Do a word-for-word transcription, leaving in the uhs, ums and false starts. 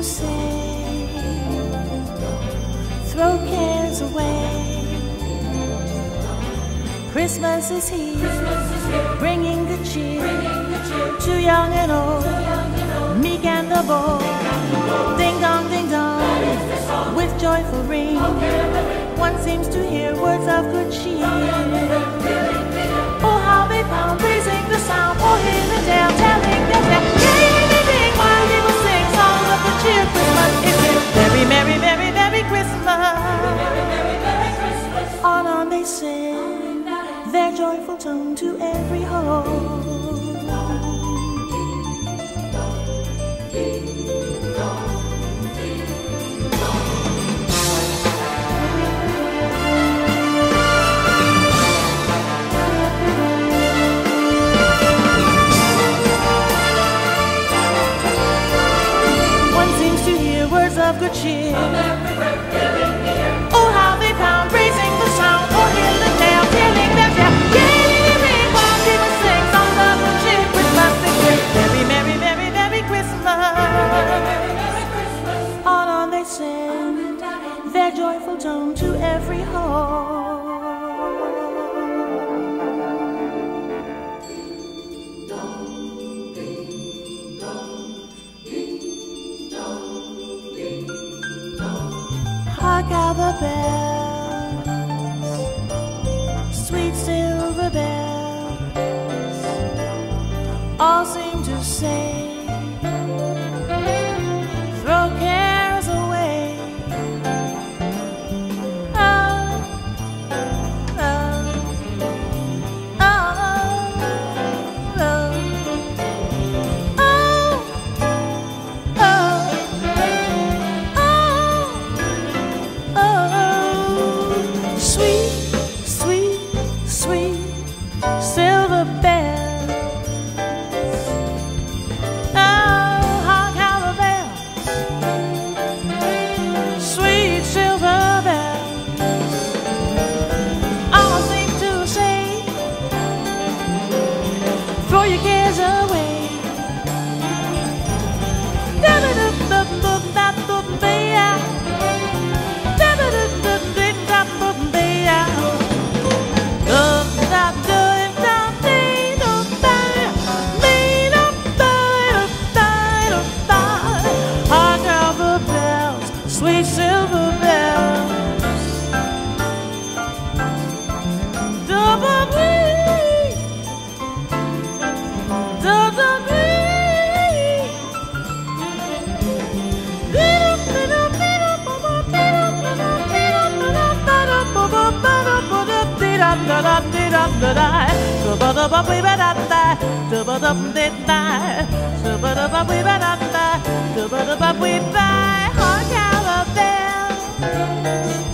say, throw cares away. Christmas is here, bringing good cheer to young and old, meek and the bold. Ding dong, ding dong, with joyful ring, one seems to hear words of good cheer. Oh, how they pound, raising the sound, oh, hill and dale, telling them that ding, ding, ding, while people sing songs of good cheer. Christmas is here, merry, merry, merry, merry Christmas. On on they sing their joyful tone to every home. Of good cheer. Oh, how they pound, raising the sound, oh, hill and dale, telling them down. Gay, while people sing songs of good cheer. Christmas is here, merry, merry, merry, merry Christmas. On on they send their joyful tone to every home. Hark how the bells, sweet silver bells, all seem to say, throw cares away. Oh, oh, oh, oh, oh, oh. Sweet, sweet, sweet silver bells. Oh, hark how the bells, sweet silver bells, all seem to say, throw your cares away. Sweet silver bells, double bee, double bee, little, little, little, little, little, little, little,